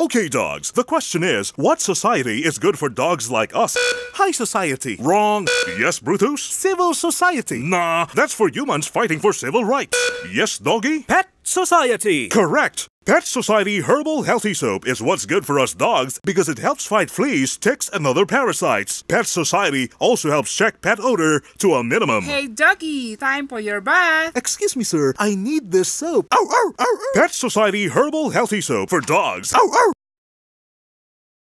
Okay, dogs, the question is, what society is good for dogs like us? High society. Wrong. Yes, Brutus? Civil society. Nah, that's for humans fighting for civil rights. Yes, doggy? Pet society. Correct. Pet Society Herbal Healthy Soap is what's good for us dogs because it helps fight fleas, ticks, and other parasites. Pet Society also helps check pet odor to a minimum. Hey, doggy, time for your bath. Excuse me, sir. I need this soap. Ow, ow, ow, ow. Pet Society Herbal Healthy Soap for dogs. Ow, ow.